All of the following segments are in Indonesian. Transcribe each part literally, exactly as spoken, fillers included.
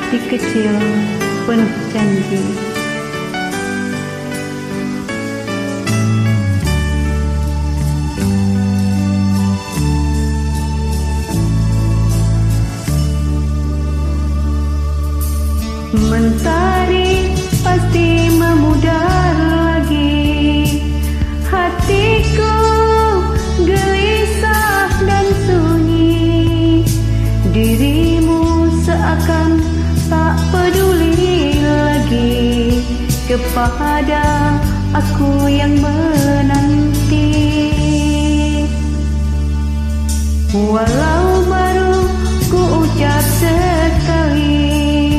hati kecil penuh janji. Mentari pasti memudar lagi, hatiku gelisah dan sunyi. Dirimu seakan tak peduli lagi kepada aku yang menanti. Walau baru ku ucap sekali,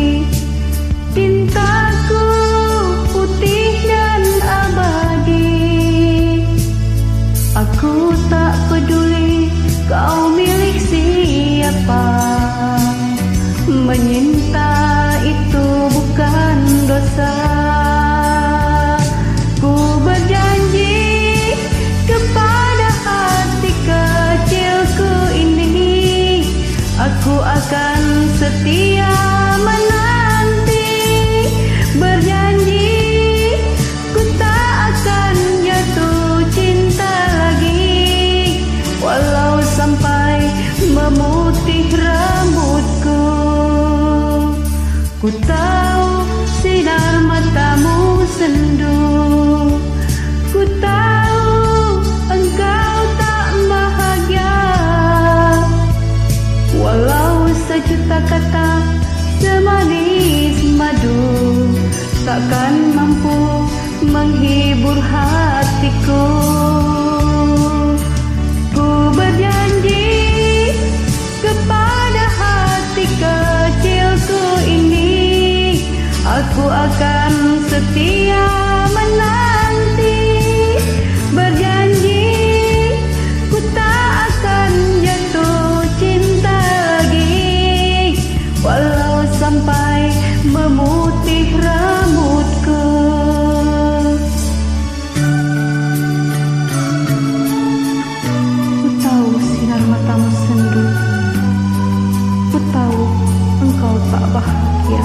cintaku putih dan abadi. Aku tak peduli kau milik siapa, menyinta itu bukan dosa. Ku berjanji kepada hati kecilku ini, aku akan setia menanti. Berjanji ku tak akan jatuh cinta lagi, walau sampai memutih rambutku. Ku tahu sinar matamu sendu, ku tahu engkau tak bahagia, walau sejuta kata semanis madu takkan mampu menghibur hatiku. Ku berjanji kepada hati kecilku ini, aku akan setia menanti. Berjanji ku tak akan jatuh cinta lagi, walau sampai memutih rambutku. Ku tahu sinar matamu sendu, ku tahu engkau tak bahagia.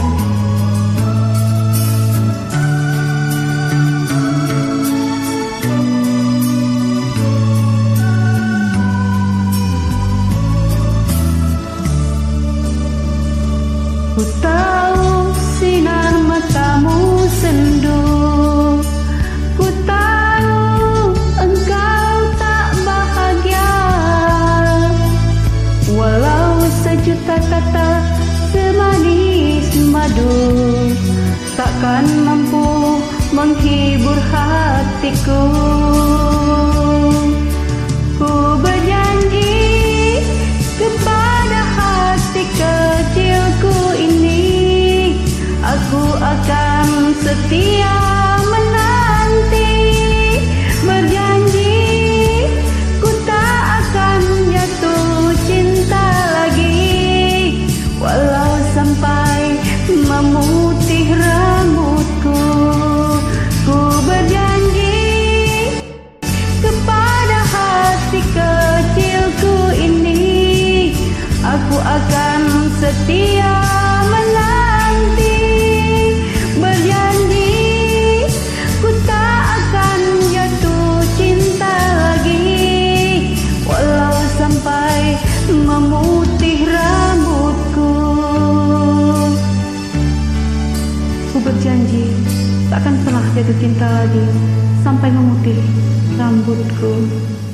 Ku tahu sinar matamu sendu, ku tahu engkau tak bahagia, walau sejuta kata semanis madu takkan mampu menghibur hatiku. Ku berjanji kepada hati kecilku ini, aku akan setia menanti. Berjanji ku tak akan jatuh cinta lagi, walau sampai memutih rambutku. Ku berjanji kepada hati kecilku ini, aku akan setia menanti. Berjanji ku tak akan jatuh cinta lagi, walau sampai memutih rambutku. Ku berjanji tak akan pernah jatuh cinta lagi sampai memutih rambutku.